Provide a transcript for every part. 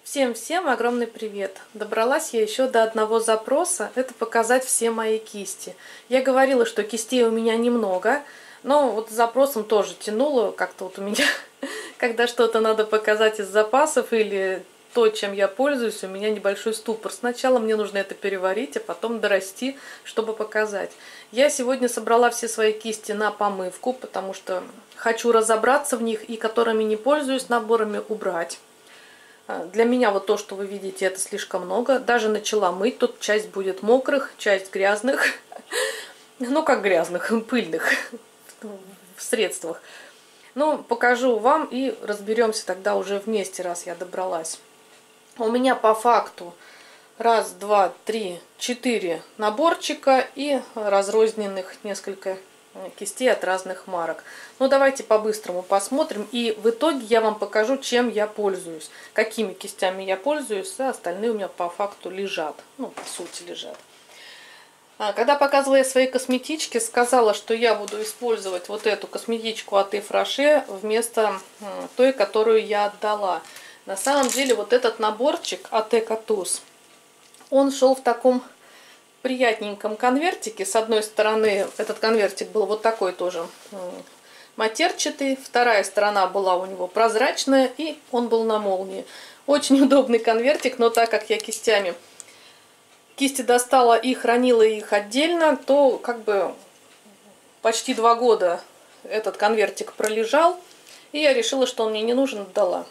Всем огромный привет! Добралась я еще до одного запроса, это показать все мои кисти. Я говорила, что кистей у меня немного, но вот с запросом тоже тянуло, как-то вот у меня, когда что-то надо показать из запасов или то, чем я пользуюсь, у меня небольшой ступор. Сначала мне нужно это переварить, а потом дорасти, чтобы показать. Я сегодня собрала все свои кисти на помывку, потому что хочу разобраться в них и которыми не пользуюсь, наборами убрать. Для меня вот то, что вы видите, это слишком много. Даже начала мыть. Тут часть будет мокрых, часть грязных. Ну, как грязных, пыльных в средствах. Ну, покажу вам и разберемся тогда уже вместе, раз я добралась. У меня по факту 1, 2, 3, 4 наборчика и разрозненных несколько кистей от разных марок. Ну, давайте по-быстрому посмотрим. И в итоге я вам покажу, чем я пользуюсь. Какими кистями я пользуюсь, а остальные у меня по факту лежат. Ну, по сути, лежат. Когда показывала я свои косметички, сказала, что я буду использовать вот эту косметичку от Yves Rocher вместо той, которую я отдала. На самом деле, вот этот наборчик от Экотус, он шел в таком приятненьком конвертике. С одной стороны этот конвертик был вот такой тоже матерчатый, вторая сторона была у него прозрачная, и он был на молнии. Очень удобный конвертик, но так как я кисти достала и хранила их отдельно, то как бы почти 2 года этот конвертик пролежал, и я решила, что он мне не нужен, отдала.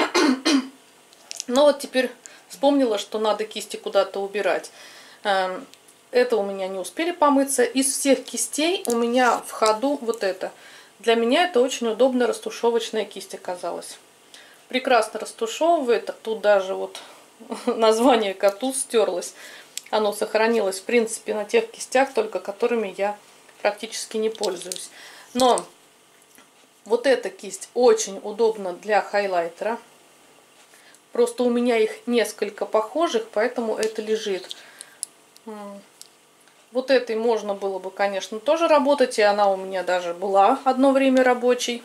Но вот теперь вспомнила, что надо кисти куда-то убирать. Это у меня не успели помыться. Из всех кистей у меня в ходу вот это. Для меня это очень удобная растушевочная кисть оказалась. Прекрасно растушевывает. Тут даже вот название Экотус стерлось. Оно сохранилось в принципе на тех кистях, только которыми я практически не пользуюсь. Но вот эта кисть очень удобна для хайлайтера. Просто у меня их несколько похожих, поэтому это лежит. Вот этой можно было бы, конечно, тоже работать, и она у меня даже была одно время рабочей.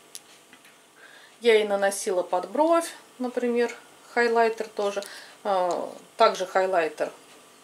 Я ей наносила под бровь, например, хайлайтер тоже. Также хайлайтер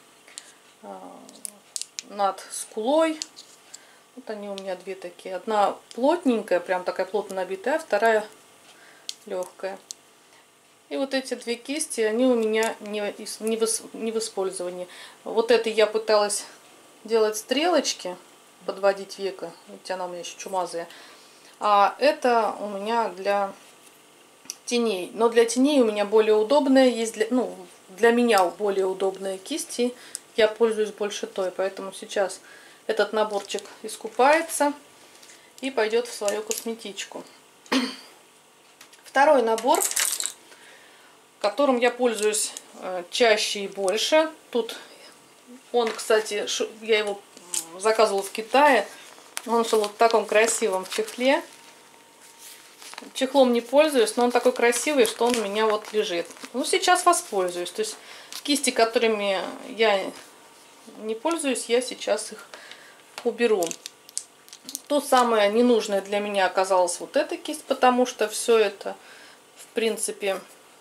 над скулой. Вот они у меня две такие. Одна плотненькая, прям такая плотно набитая, а вторая легкая. И вот эти две кисти, они у меня не в использовании. Вот этой я пыталась делать стрелочки, подводить века, ведь она у меня еще чумазая. А это у меня для теней. Но для теней у меня более удобная есть, для меня более удобная кисти. Я пользуюсь больше той, поэтому сейчас этот наборчик искупается и пойдет в свою косметичку. Второй набор, которым я пользуюсь чаще и больше. Тут он, кстати, я его заказывала в Китае. Он шел в таком красивом чехле. Чехлом не пользуюсь, но он такой красивый, что он у меня вот лежит. Ну, сейчас воспользуюсь. То есть кисти, которыми я не пользуюсь, я сейчас их уберу. То самое ненужное для меня оказалась вот эта кисть, потому что все это, в принципе,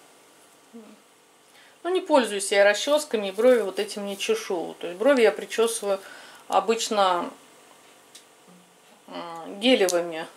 ну, не пользуюсь я расческами, и брови вот этим не чешу. То есть брови я причесываю обычно гелевыми,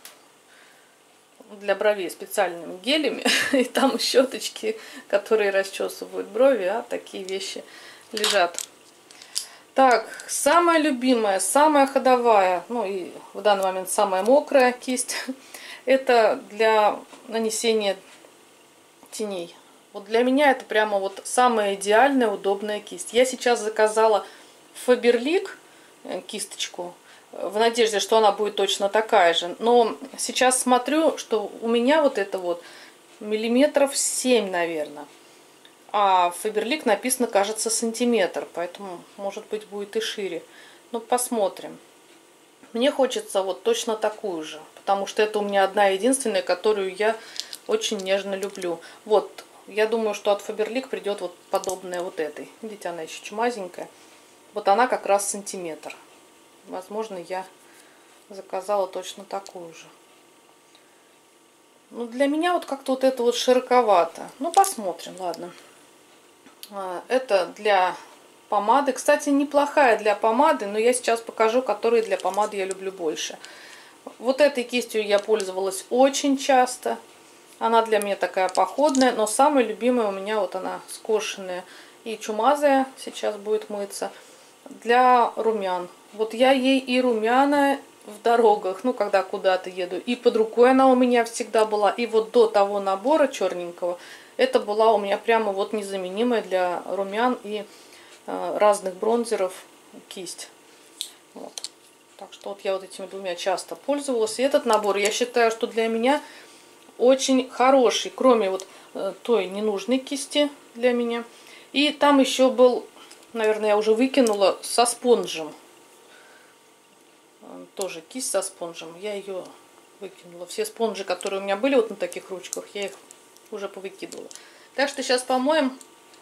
для бровей специальными гелями. И там щеточки, которые расчесывают брови, а такие вещи лежат. Так, самая любимая, самая ходовая, ну и в данный момент самая мокрая кисть, это для нанесения теней. Вот для меня это прямо вот самая идеальная, удобная кисть. Я сейчас заказала Faberlic кисточку в надежде, что она будет точно такая же. Но сейчас смотрю, что у меня вот это вот миллиметров 7, наверное. А Faberlic написано, кажется, сантиметр. Поэтому, может быть, будет и шире. Ну, посмотрим. Мне хочется вот точно такую же. Потому что это у меня одна единственная, которую я очень нежно люблю. Вот. Я думаю, что от Faberlic придет вот подобная вот этой. Видите, она еще чумазенькая. Вот она как раз сантиметр. Возможно, я заказала точно такую же. Ну, для меня вот как-то вот это вот широковато. Ну, посмотрим, ладно. Это для помады. Кстати, неплохая для помады, но я сейчас покажу, которые для помады я люблю больше. Вот этой кистью я пользовалась очень часто. Она для меня такая походная, но самая любимая у меня вот она скошенная и чумазая, сейчас будет мыться, для румян. Вот я ей и румяна в дорогах, ну когда куда-то еду, и под рукой она у меня всегда была. И вот до того набора черненького, это была у меня прямо вот незаменимая для румян и разных бронзеров кисть. Вот. Так что вот я вот этими двумя часто пользовалась. И этот набор, я считаю, что для меня очень хороший, кроме вот той ненужной кисти для меня. И там еще был, наверное, я уже выкинула, со спонжем. Тоже кисть со спонжем. Я ее выкинула. Все спонжи, которые у меня были вот на таких ручках, я их уже повыкидывала. Так что сейчас помоем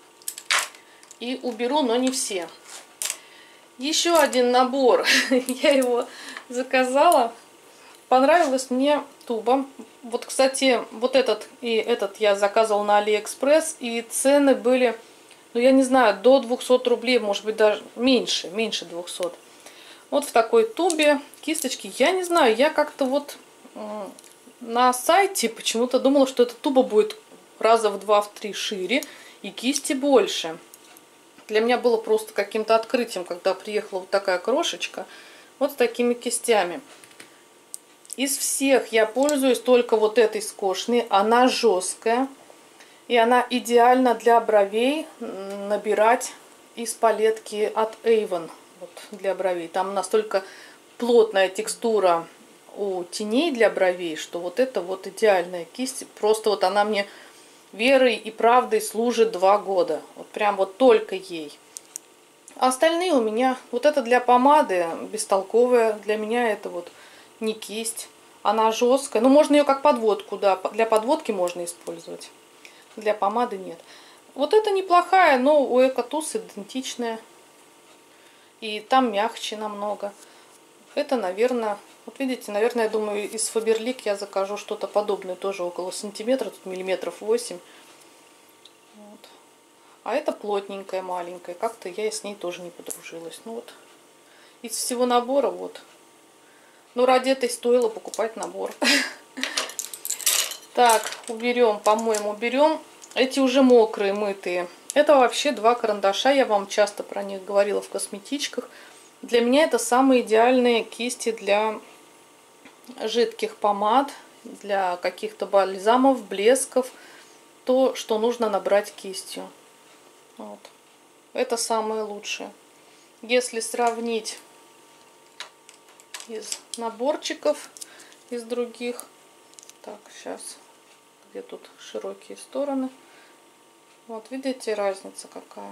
и уберу, но не все. Еще один набор. Я его заказала. Понравилась мне туба. Вот, кстати, вот этот и этот я заказывала на Алиэкспресс. И цены были, ну, я не знаю, до 200 рублей, может быть, даже меньше 200. Вот в такой тубе кисточки. Я не знаю, я как-то вот на сайте почему-то думала, что эта туба будет раза в 2-3 шире и кисти больше. Для меня было просто каким-то открытием, когда приехала вот такая крошечка, вот с такими кистями. Из всех я пользуюсь только вот этой скошенной. Она жесткая. И она идеальна для бровей набирать из палетки от Avon. Вот, для бровей. Там настолько плотная текстура у теней для бровей, что вот это вот идеальная кисть. Просто вот она мне верой и правдой служит 2 года. Вот прям вот только ей. А остальные у меня, вот это для помады, бестолковая. Для меня это вот не кисть. Она жесткая. Ну, можно ее как подводку, да. Для подводки можно использовать. Для помады нет. Вот это неплохая, но у Экотус идентичная. И там мягче намного. Это, наверное, вот видите, наверное, я думаю, из Faberlic я закажу что-то подобное. Тоже около сантиметра, тут миллиметров 8. Вот. А это плотненькая, маленькая. Как-то я с ней тоже не подружилась. Ну вот, из всего набора вот. Ну, ради этой стоило покупать набор. Так, уберем, по-моему, уберем. Эти уже мокрые, мытые. Это вообще 2 карандаша. Я вам часто про них говорила в косметичках. Для меня это самые идеальные кисти для жидких помад, для каких-то бальзамов, блесков. То, что нужно набрать кистью. Вот. Это самое лучшее. Если сравнить из наборчиков, из других. Так, сейчас, где тут широкие стороны. Вот, видите, разница какая.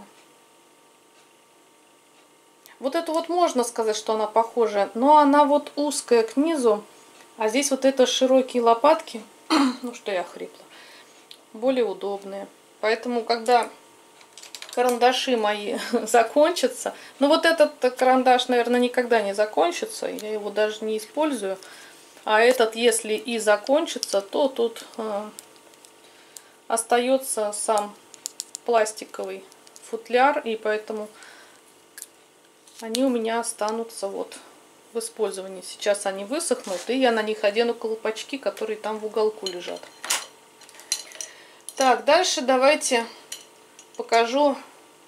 Вот это вот можно сказать, что она похожая, но она вот узкая к низу, а здесь вот это широкие лопатки, ну что я хрипла, более удобные. Поэтому, когда карандаши мои закончатся, ну вот этот карандаш, наверное, никогда не закончится, я его даже не использую. А этот, если и закончится, то тут остается сам пластиковый футляр, и поэтому они у меня останутся вот в использовании. Сейчас они высохнут, и я на них одену колпачки, которые там в уголку лежат. Так, дальше давайте покажу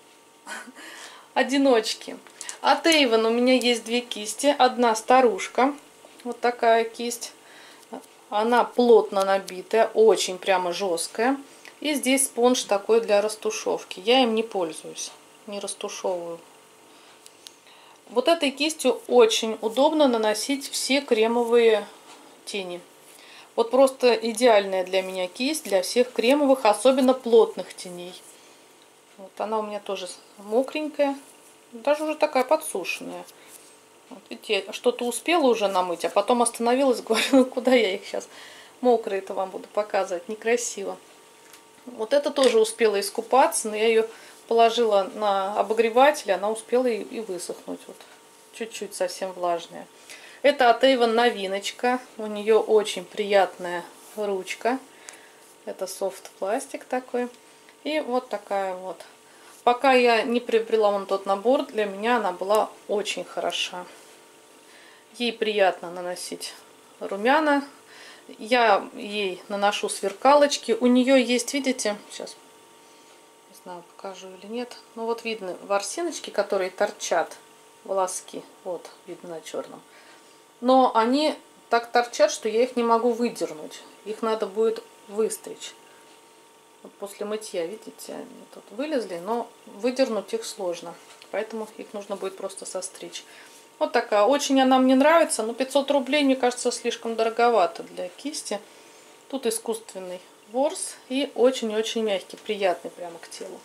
одиночки. От Avon у меня есть 2 кисти. Одна старушка, вот такая кисть. Она плотно набитая, очень прямо жесткая. И здесь спонж такой для растушевки. Я им не пользуюсь, не растушевываю. Вот этой кистью очень удобно наносить все кремовые тени. Вот просто идеальная для меня кисть для всех кремовых, особенно плотных теней. Вот она у меня тоже мокренькая, даже уже такая подсушенная. Вот видите, я что-то успела уже намыть, а потом остановилась, говорю, ну куда я их сейчас мокрые-то вам буду показывать, некрасиво. Вот это тоже успела искупаться, но я ее положила на обогреватель, она успела и высохнуть. Вот чуть-чуть совсем влажная. Это от Avon новиночка. У нее очень приятная ручка. Это софт-пластик такой. И вот такая вот. Пока я не приобрела вон тот набор, для меня она была очень хороша. Ей приятно наносить румяна. Я ей наношу сверкалочки. У нее есть, видите, сейчас, не знаю, покажу или нет. Ну вот видно ворсиночки, которые торчат, волоски. Вот, видно на черном. Но они так торчат, что я их не могу выдернуть. Их надо будет выстричь. Вот после мытья, видите, они тут вылезли, но выдернуть их сложно. Поэтому их нужно будет просто состричь. Вот такая. Очень она мне нравится, но 500 рублей, мне кажется, слишком дороговато для кисти. Тут искусственный ворс и очень-очень мягкий, приятный прямо к телу.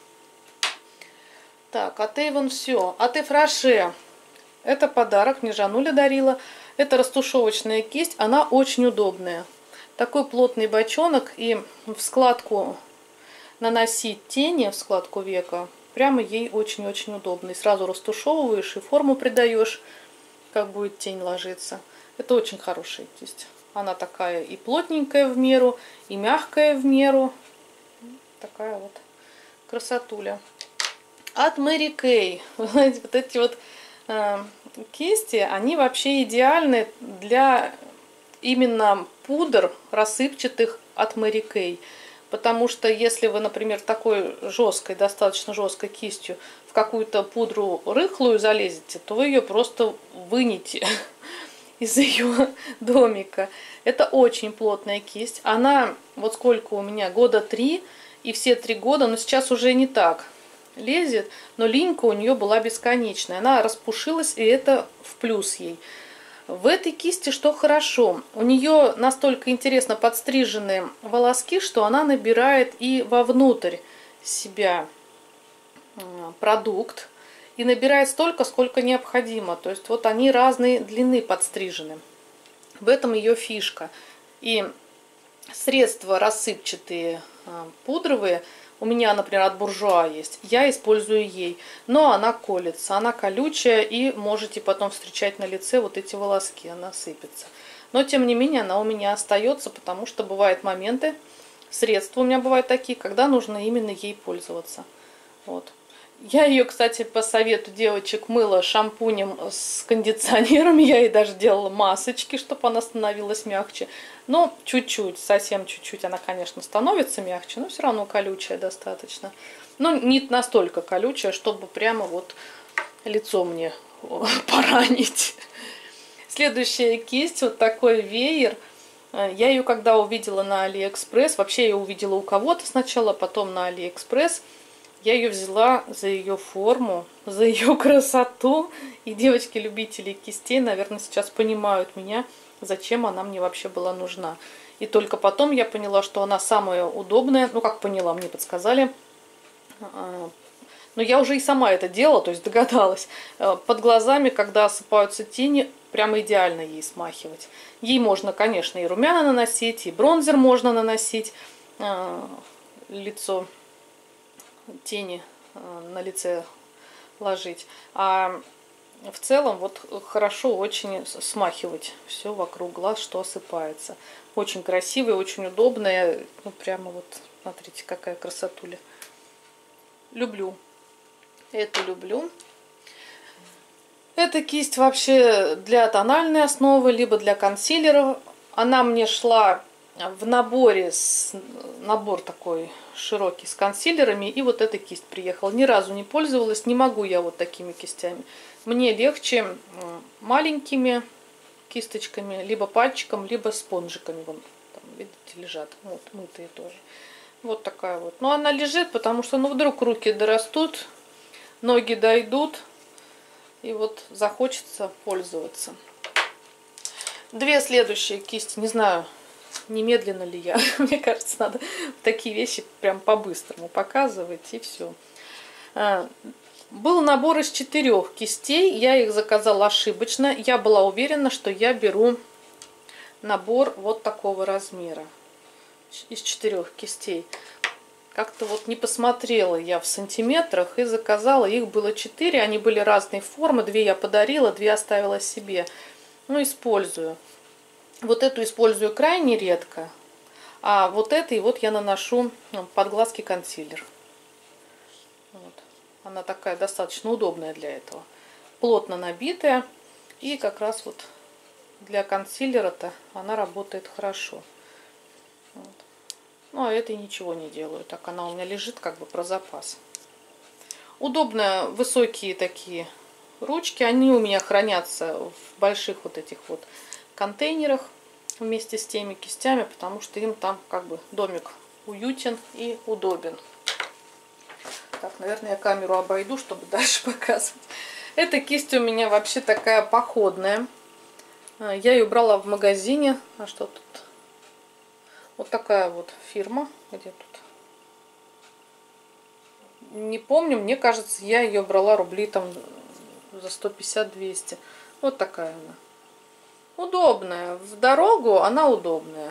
Так, от Avon все. От Эфраше. Это подарок, мне Жануля дарила. Это растушевочная кисть, она очень удобная. Такой плотный бочонок, и в складку наносить тени, в складку века, прямо ей очень-очень удобно. И сразу растушевываешь и форму придаешь, как будет тень ложиться. Это очень хорошая кисть. Она такая и плотненькая в меру, и мягкая в меру. Такая вот красотуля. От Mary Kay. Вот эти вот кисти, они вообще идеальны для именно пудр рассыпчатых от Mary Kay. Потому что если вы, например, такой жесткой, достаточно жесткой кистью в какую-то пудру рыхлую залезете, то вы ее просто вынете из ее домика. Это очень плотная кисть. Она, вот сколько у меня, года 3, и все 3 года, но сейчас уже не так лезет, но линька у нее была бесконечная. Она распушилась, и это в плюс ей. В этой кисти что хорошо, у нее настолько интересно подстриженные волоски, что она набирает и вовнутрь себя продукт, и набирает столько, сколько необходимо. То есть вот они разной длины подстрижены. В этом ее фишка. И средства рассыпчатые пудровые, у меня, например, от Буржуа есть, я использую ей. Но она колется, она колючая, и можете потом встречать на лице вот эти волоски, она сыпется. Но, тем не менее, она у меня остается, потому что бывают моменты, средства у меня бывают такие, когда нужно именно ей пользоваться. Вот. Я ее, кстати, по совету девочек мыла шампунем с кондиционером. Я ей даже делала масочки, чтобы она становилась мягче. Но чуть-чуть, совсем чуть-чуть она, конечно, становится мягче, но все равно колючая достаточно. Но не настолько колючая, чтобы прямо вот лицо мне поранить. Следующая кисть, вот такой веер. Я ее когда увидела на Алиэкспресс, вообще я ее увидела у кого-то сначала, потом на Алиэкспресс. Я ее взяла за ее форму, за ее красоту. И девочки-любители кистей, наверное, сейчас понимают меня, зачем она мне вообще была нужна. И только потом я поняла, что она самая удобная. Ну, как поняла, мне подсказали. Но я уже и сама это делала, то есть догадалась. Под глазами, когда осыпаются тени, прямо идеально ей смахивать. Ей можно, конечно, и румяна наносить, и бронзер можно наносить. Лицо, тени на лице ложить. А в целом вот хорошо очень смахивать все вокруг глаз, что осыпается. Очень красивая, очень удобная. Ну прямо вот, смотрите, какая красотуля. Люблю. Это люблю. Эта кисть вообще для тональной основы, либо для консилеров. Она мне шла в наборе, набор такой широкий с консилерами, и вот эта кисть приехала. Ни разу не пользовалась, не могу я вот такими кистями. Мне легче маленькими кисточками, либо пальчиком, либо спонжиками. Вон, там, видите, лежат, вот, мытые тоже. Вот такая вот. Но она лежит, потому что, ну, вдруг руки дорастут, ноги дойдут, и вот захочется пользоваться. Две следующие кисти, не знаю, немедленно ли я. Мне кажется, надо такие вещи прям по-быстрому показывать, и все. Был набор из 4 кистей. Я их заказала ошибочно. Я была уверена, что я беру набор вот такого размера. Из 4 кистей. Как-то вот не посмотрела я в сантиметрах и заказала. Их было 4. Они были разной формы. 2 я подарила, 2 оставила себе. Ну, использую. Вот эту использую крайне редко. А вот этой вот я наношу под глазки консилер. Вот. Она такая достаточно удобная для этого. Плотно набитая. И как раз вот для консилера-то она работает хорошо. Вот. Ну, а этой ничего не делаю. Так она у меня лежит как бы про запас. Удобно, высокие такие ручки. Они у меня хранятся в больших вот этих вот контейнерах вместе с теми кистями, потому что им там как бы домик уютен и удобен. Так, наверное, я камеру обойду, чтобы дальше показывать. Эта кисть у меня вообще такая походная. Я ее брала в магазине. А что тут? Вот такая вот фирма. Где тут? Не помню, мне кажется, я ее брала рублей там за 150-200. Вот такая она. Удобная. В дорогу она удобная.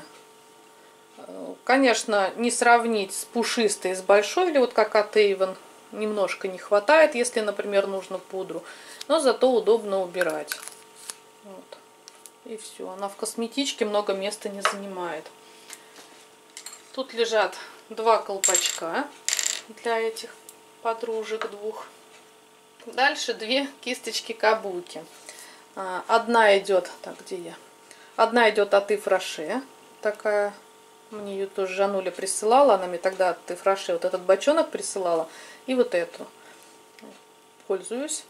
Конечно, не сравнить с пушистой, с большой, или вот как от Avon. Немножко не хватает, если, например, нужно пудру. Но зато удобно убирать. Вот. И все. Она в косметичке много места не занимает. Тут лежат два колпачка для этих подружек двух. Дальше две кисточки кабуки. Одна идет, так, где я? Одна идет от Yves Rocher. Такая, мне ее тоже Жануля присылала. Она мне тогда от Yves Rocher вот этот бочонок присылала. И вот эту. Пользуюсь.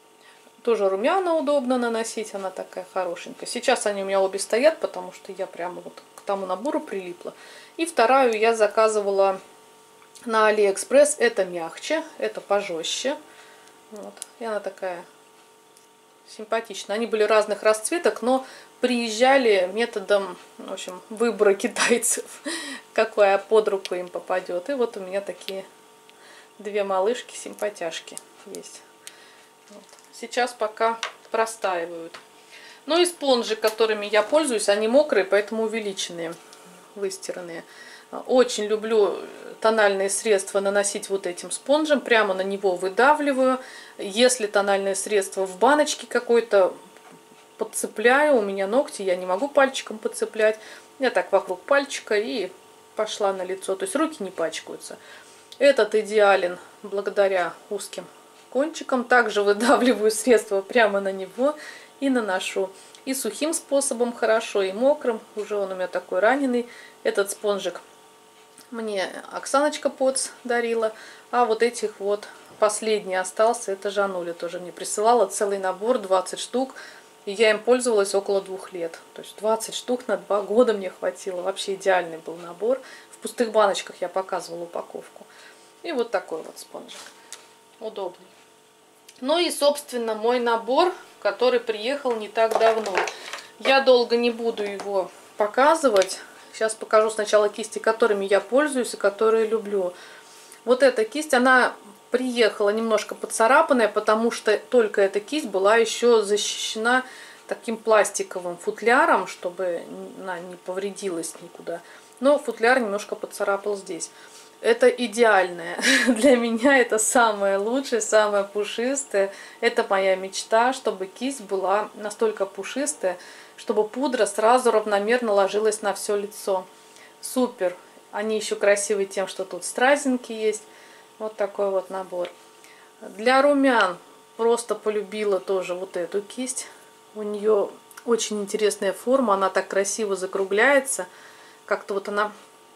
Тоже румяна удобно наносить. Она такая хорошенькая. Сейчас они у меня обе стоят, потому что я прямо вот к тому набору прилипла. И вторую я заказывала на Алиэкспресс. Это мягче, это пожестче. Вот. И она такая симпатичная. Они были разных расцветок, но приезжали методом, в общем, выбора китайцев, какая под руку им попадет. И вот у меня такие две малышки, симпатяшки есть. Вот. Сейчас пока простаивают. Ну и спонжи, которыми я пользуюсь, они мокрые, поэтому увеличенные, выстиранные. Очень люблю тональные средства наносить вот этим спонжем. Прямо на него выдавливаю. Если тональное средство в баночке какой-то, подцепляю. У меня ногти, я не могу пальчиком подцеплять. Я так вокруг пальчика и пошла на лицо. То есть руки не пачкаются. Этот идеален благодаря узким кончикам. Также выдавливаю средство прямо на него и наношу. И сухим способом хорошо, и мокрым. Уже он у меня такой раненый. Этот спонжик мне Оксаночка Поц дарила. А вот этих вот последний остался. Это Жануля тоже мне присылала. Целый набор, 20 штук. И я им пользовалась около 2 лет. То есть 20 штук на 2 года мне хватило. Вообще идеальный был набор. В пустых баночках я показывала упаковку. И вот такой вот спонжик. Удобный. Ну и, собственно, мой набор, который приехал не так давно. Я долго не буду его показывать. Сейчас покажу сначала кисти, которыми я пользуюсь и которые люблю. Вот эта кисть, она приехала немножко поцарапанная, потому что только эта кисть была еще защищена таким пластиковым футляром, чтобы она не повредилась никуда. Но футляр немножко поцарапал здесь. Это идеальное. Для меня это самое лучшее, самое пушистое. Это моя мечта, чтобы кисть была настолько пушистая, чтобы пудра сразу равномерно ложилась на все лицо. Супер. Они еще красивые тем, что тут стразинки есть. Вот такой вот набор. Для румян просто полюбила тоже вот эту кисть. У нее очень интересная форма. Она так красиво закругляется. Как-то вот она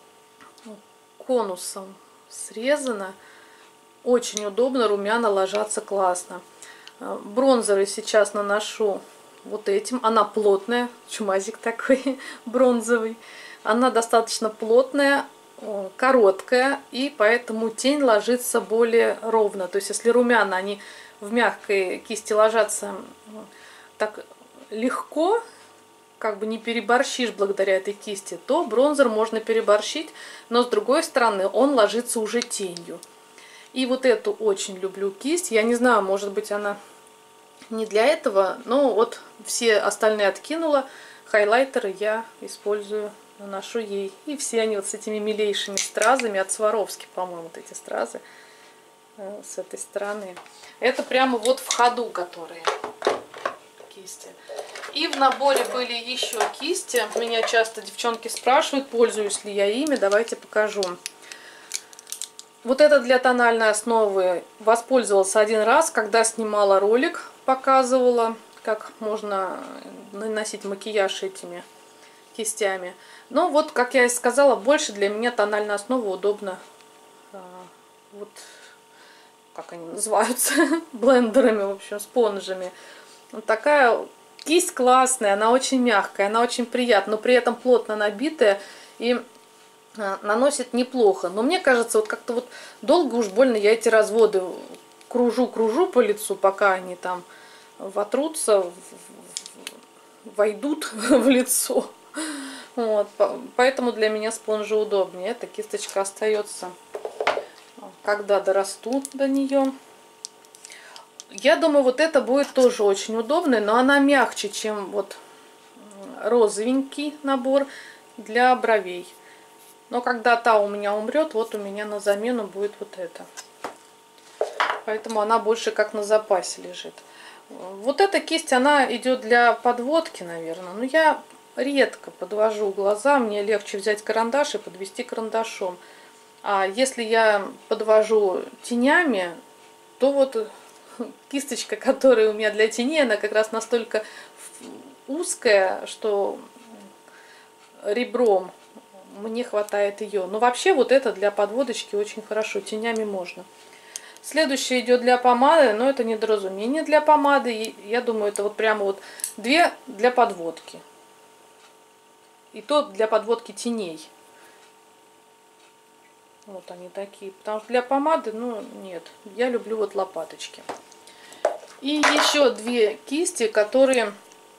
конусом срезана. Очень удобно. Румяна ложатся классно. Бронзеры сейчас наношу вот этим. Она плотная. Чумазик такой бронзовый. Она достаточно плотная, короткая, и поэтому тень ложится более ровно. То есть если румяна, они в мягкой кисти ложатся так легко, как бы не переборщишь благодаря этой кисти, то бронзер можно переборщить, но с другой стороны он ложится уже тенью. И вот эту очень люблю кисть. Я не знаю, может быть она не для этого, но вот все остальные откинула. Хайлайтеры я использую, наношу ей. И все они вот с этими милейшими стразами от Сваровски, по-моему, вот эти стразы с этой стороны. Это прямо вот в ходу, которые кисти. И в наборе были еще кисти. Меня часто девчонки спрашивают, пользуюсь ли я ими. Давайте покажу. Вот это для тональной основы воспользовался один раз, когда снимала ролик, показывала, как можно наносить макияж этими кистями. Но вот, как я и сказала, больше для меня тональная основа удобна. Вот, как они называются, блендерами, в общем, спонжами. Вот такая кисть классная, она очень мягкая, она очень приятная, но при этом плотно набитая и наносит неплохо. Но мне кажется, вот как-то вот долго уж больно я эти разводы кружу по лицу, пока они там вотрутся, войдут в лицо. Вот, поэтому для меня спонжи удобнее. Эта кисточка остается, когда дорасту до нее. Я думаю, вот это будет тоже очень удобно, но она мягче, чем вот розовенький набор для бровей. Но когда та у меня умрет, вот у меня на замену будет вот это. Поэтому она больше как на запасе лежит. Вот эта кисть, она идет для подводки, наверное. Но я редко подвожу глаза. Мне легче взять карандаш и подвести карандашом. А если я подвожу тенями, то вот кисточка, которая у меня для теней, она как раз настолько узкая, что ребром мне хватает ее. Но вообще вот это для подводочки очень хорошо, тенями можно. Следующее идет для помады, но это недоразумение для помады. Я думаю, это вот прямо вот две для подводки. И то для подводки теней. Вот они такие. Потому что для помады, ну, нет. Я люблю вот лопаточки. И еще две кисти, которые...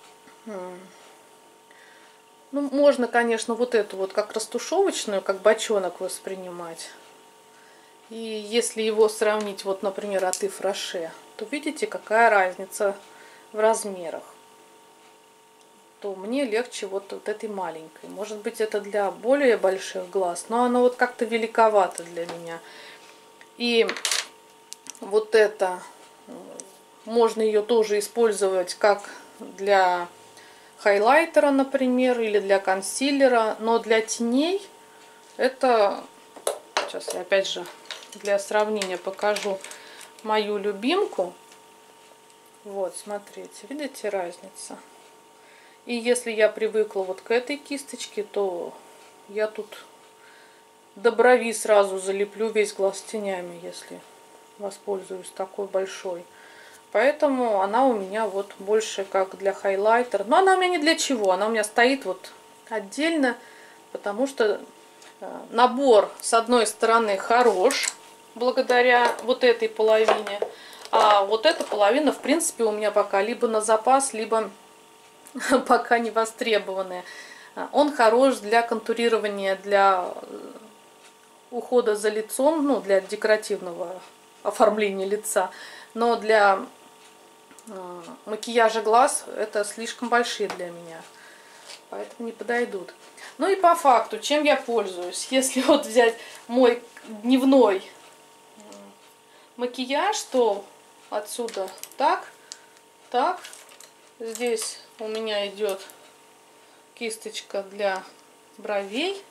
Ну, можно, конечно, вот эту вот как растушевочную, как бочонок воспринимать. И если его сравнить, вот, например, от Yves Rocher, то видите, какая разница в размерах. То мне легче вот этой маленькой. Может быть, это для более больших глаз, но она вот как-то великовата для меня. И вот это, можно ее тоже использовать как для хайлайтера, например, или для консилера. Но для теней это, сейчас я опять же для сравнения покажу мою любимку. Вот, смотрите, видите разница? И если я привыкла вот к этой кисточке, то я тут до брови сразу залеплю весь глаз тенями, если воспользуюсь такой большой. Поэтому она у меня вот больше как для хайлайтера. Но она у меня не для чего. Она у меня стоит вот отдельно, потому что набор с одной стороны хорош, благодаря вот этой половине. А вот эта половина, в принципе, у меня пока либо на запас, либо пока не востребованная. Он хорош для контурирования, для ухода за лицом, ну, для декоративного оформления лица. Но для макияжа глаз это слишком большие для меня. Поэтому не подойдут. Ну и по факту, чем я пользуюсь? Если вот взять мой дневной макияж, то отсюда так, так. Здесь у меня идет кисточка для бровей.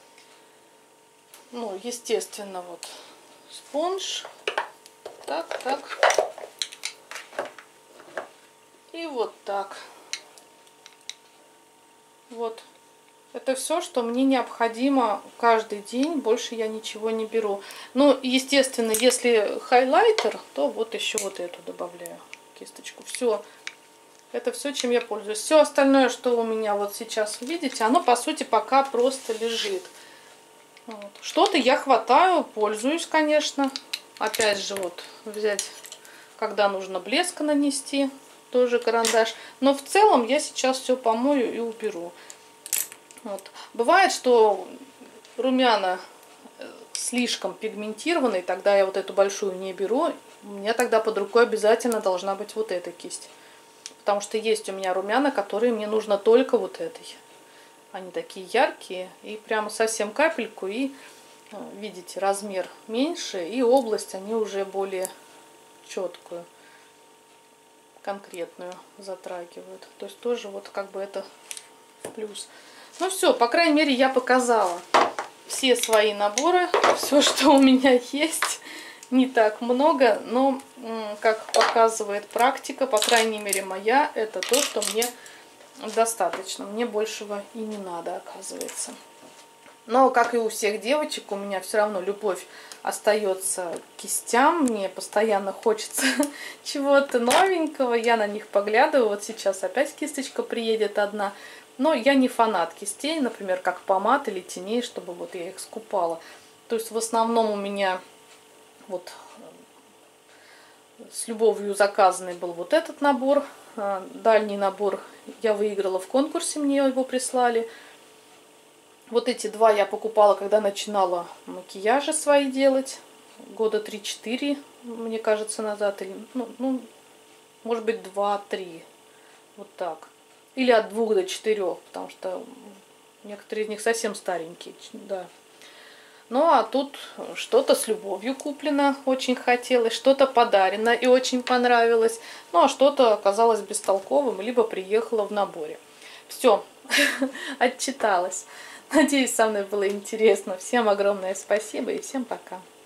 Ну, естественно, вот спонж. Так, так. И вот так. Вот. Это все, что мне необходимо каждый день. Больше я ничего не беру. Ну, естественно, если хайлайтер, то вот еще вот эту добавляю кисточку. Все. Это все, чем я пользуюсь. Все остальное, что у меня вот сейчас, видите, оно по сути пока просто лежит. Вот. Что-то я хватаю, пользуюсь, конечно. Опять же, вот взять, когда нужно блеск нанести, тоже карандаш. Но в целом я сейчас все помою и уберу. Вот. Бывает, что румяна слишком пигментированные, тогда я вот эту большую не беру. У меня тогда под рукой обязательно должна быть вот эта кисть. Потому что есть у меня румяна, которые мне нужно только вот этой. Они такие яркие. И прямо совсем капельку. И видите, размер меньше. И область они уже более четкую. конкретную затрагивают. То есть тоже вот как бы это плюс. Ну все, по крайней мере, я показала все свои наборы, все, что у меня есть. Не так много, но, как показывает практика, по крайней мере моя, это то, что мне достаточно. Мне большего и не надо, оказывается. Но, как и у всех девочек, у меня все равно любовь остается к кистям. Мне постоянно хочется чего-то новенького. Я на них поглядываю. Вот сейчас опять кисточка приедет одна. Но я не фанат кистей, например, как помад или теней, чтобы вот я их скупала. То есть в основном у меня вот с любовью заказанный был вот этот набор. Дальний набор я выиграла в конкурсе, мне его прислали. Вот эти два я покупала, когда начинала макияжи свои делать. Года 3-4, мне кажется, назад. Или, ну, может быть, 2-3. Вот так. Или от 2 до 4, потому что некоторые из них совсем старенькие. Да. Ну, а тут что-то с любовью куплено, очень хотелось, что-то подарено и очень понравилось. Ну, а что-то оказалось бестолковым, либо приехало в наборе. Все, отчиталась. Надеюсь, со мной было интересно. Всем огромное спасибо и всем пока.